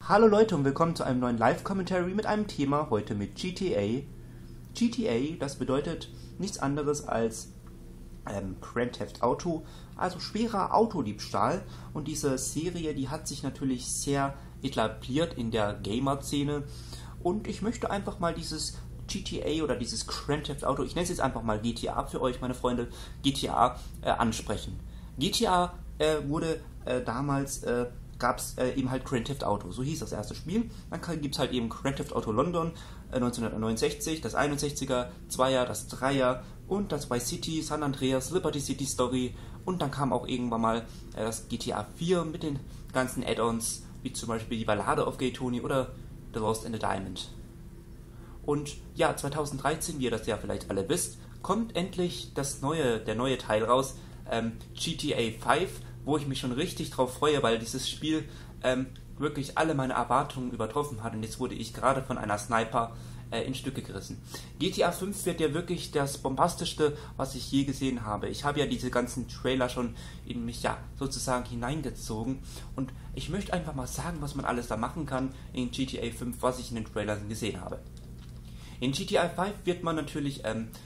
Hallo Leute und willkommen zu einem neuen Live-Commentary mit einem Thema heute mit GTA. GTA, das bedeutet nichts anderes als Grand Theft Auto, also schwerer Autodiebstahl. Und diese Serie, die hat sich natürlich sehr etabliert in der Gamer-Szene. Und ich möchte einfach mal dieses GTA oder dieses Grand Theft Auto, ich nenne es jetzt einfach mal GTA für euch, meine Freunde, GTA ansprechen. GTA wurde damals gab es eben halt Grand Theft Auto, so hieß das erste Spiel. Dann gibt es halt eben Grand Theft Auto London 1969, das 61er, 2er, das 3er und das Vice City, San Andreas, Liberty City Story und dann kam auch irgendwann mal das GTA 4 mit den ganzen Add-ons, wie zum Beispiel die Ballade of Gay Tony oder The Lost and the Diamond. Und ja, 2013, wie ihr das ja vielleicht alle wisst, kommt endlich der neue Teil raus, GTA 5, wo ich mich schon richtig drauf freue, weil dieses Spiel wirklich alle meine Erwartungen übertroffen hat und jetzt wurde ich gerade von einer Sniper in Stücke gerissen. GTA 5 wird ja wirklich das bombastischste, was ich je gesehen habe. Ich habe ja diese ganzen Trailer schon in mich ja sozusagen hineingezogen und ich möchte einfach mal sagen, was man alles da machen kann in GTA 5, was ich in den Trailern gesehen habe. In GTA 5 wird man natürlich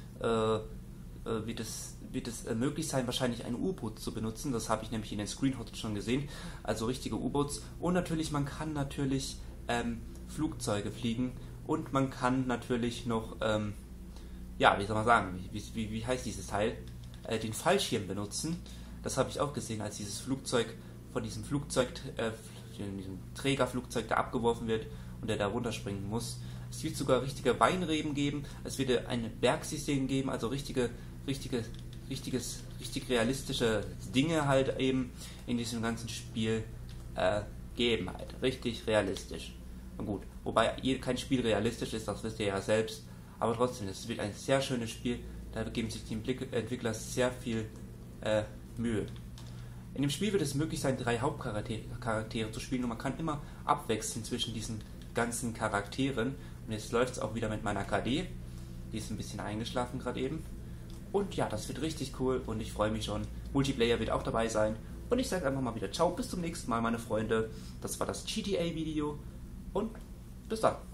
wird es möglich sein, wahrscheinlich ein U-Boot zu benutzen. Das habe ich nämlich in den Screenshots schon gesehen. Also richtige U-Boots. Und natürlich, man kann natürlich Flugzeuge fliegen. Und man kann natürlich noch, ja, wie soll man sagen, wie heißt dieses Teil? Den Fallschirm benutzen. Das habe ich auch gesehen, als dieses Flugzeug von diesem diesem Trägerflugzeug da abgeworfen wird und der da runterspringen muss. Es wird sogar richtige Weinreben geben. Es wird ein Bergsystem geben, also richtig realistische Dinge halt eben in diesem ganzen Spiel geben halt. Richtig realistisch. Und gut, wobei kein Spiel realistisch ist, das wisst ihr ja selbst. Aber trotzdem, es wird ein sehr schönes Spiel. Da geben sich die Entwickler sehr viel Mühe. In dem Spiel wird es möglich sein, 3 Hauptcharaktere zu spielen und man kann immer abwechseln zwischen diesen ganzen Charakteren. Und jetzt läuft es auch wieder mit meiner KD. Die ist ein bisschen eingeschlafen gerade eben. Und ja, das wird richtig cool und ich freue mich schon. Multiplayer wird auch dabei sein. Und ich sage einfach mal wieder ciao, bis zum nächsten Mal, meine Freunde. Das war das GTA-Video und bis dann.